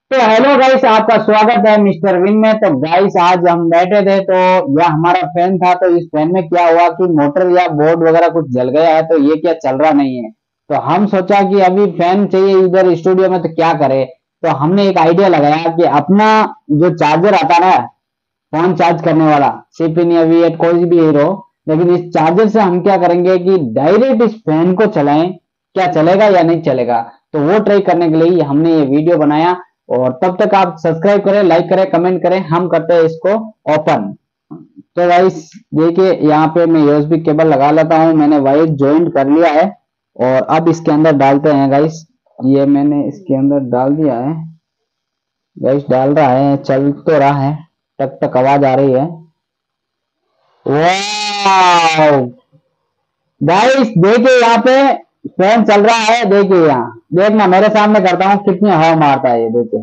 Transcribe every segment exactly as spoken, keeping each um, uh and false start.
तो hello guys, आपका स्वागत है मिस्टर विन में। तो गाइस आज हम बैठे थे तो यह हमारा फैन था। तो इस फैन में क्या हुआ कि मोटर या बोर्ड वगैरह कुछ जल गया है। तो ये क्या चल रहा नहीं है। तो हम सोचा कि अभी फैन चाहिए इधर स्टूडियो में, तो क्या करे। तो हमने एक आइडिया लगाया कि अपना जो चार्जर आता है ना, फोन चार्ज करने वाला, सिपिन या वी एट कोई भी हीरो, लेकिन इस चार्जर से हम क्या करेंगे कि डायरेक्ट इस फैन को चलाएं। क्या चलेगा या नहीं चलेगा। तो वो ट्राई करने के लिए हमने ये वीडियो बनाया। और तब तक आप सब्सक्राइब करें, लाइक करें, कमेंट करें। हम करते हैं इसको ओपन। तो गाइस देखिए, यहाँ पे मैं यूएसबी केबल लगा लेता हूँ। मैंने वायर ज्वाइंट कर लिया है और अब इसके अंदर डालते हैं गाइस। ये मैंने इसके अंदर डाल दिया है गाइस। डाल रहा है, चल तो रहा है। टक टक आवाज आ रही है। वाह गाइस देखिए, यहाँ पे फैन चल रहा है। देखिए यहाँ, देखना मेरे सामने करता हूँ कितनी हवा मारता है ये। देखिए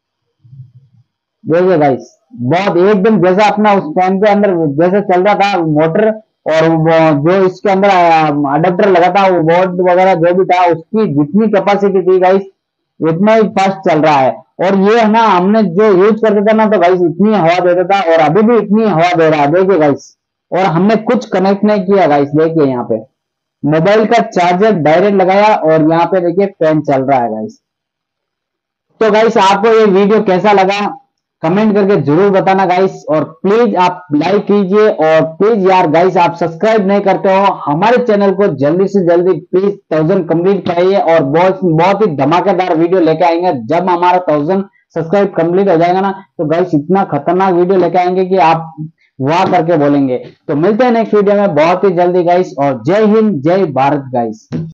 देखिए गाइस, बहुत एकदम जैसा अपना उस फैन के अंदर जैसे चल रहा था मोटर, और वो जो इसके अंदर अडेप्टर लगा था, वो बोर्ड वगैरह जो भी था, उसकी जितनी कैपेसिटी थी गाइस, उतना ही फास्ट चल रहा है। और ये है ना, हमने जो यूज करते थे ना, तो गाइस इतनी हवा देता था और अभी भी इतनी हवा दे रहा है। देखिए गाइस, और हमने कुछ कनेक्ट नहीं किया गाइस। देखिए यहाँ पे मोबाइल का चार्जर डायरेक्ट लगाया और यहाँ पे देखिए फैन चल रहा है गाइस। तो गाइस आपको ये वीडियो कैसा लगा कमेंट करके जरूर बताना गाइस। और प्लीज आप लाइक कीजिए, और प्लीज यार गाइस आप सब्सक्राइब नहीं करते हो हमारे चैनल को, जल्दी से जल्दी प्लीज थाउजेंड कंप्लीट कराइए। और बहुत बहुत ही धमाकेदार वीडियो लेके आएंगे जब हमारा थाउजेंड सब्सक्राइब कंप्लीट हो जाएगा ना। तो गाइस इतना खतरनाक वीडियो लेके आएंगे कि आप वाह करके बोलेंगे। तो मिलते हैं नेक्स्ट वीडियो में बहुत ही जल्दी गाइस। और जय हिंद जय भारत गाइस।